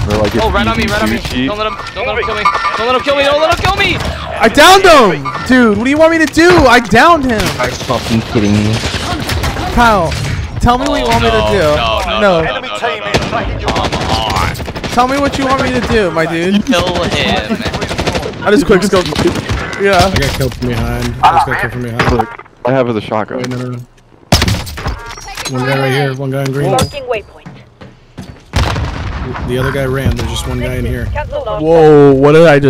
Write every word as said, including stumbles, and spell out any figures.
Like oh, right on me, right on me. cheat. Don't let him, don't let him kill me. Don't let him kill me. Don't let him kill me. I downed him, dude. What do you want me to do? I downed him. Are you fucking kidding me? Kyle, tell me Oh, what you want no, me to do. No, no, no. no, no, no, no, no, no. Come on. Tell me what you want me to do, my dude. Kill him. I just quick scope. Yeah. I got killed from behind. I just got killed from behind. I have it as a shotgun. Wait, no, no, no. One guy right here, one guy in green. Marking waypoint. The other guy ran, there's just one guy in here. Cancel launch. Whoa, what did I just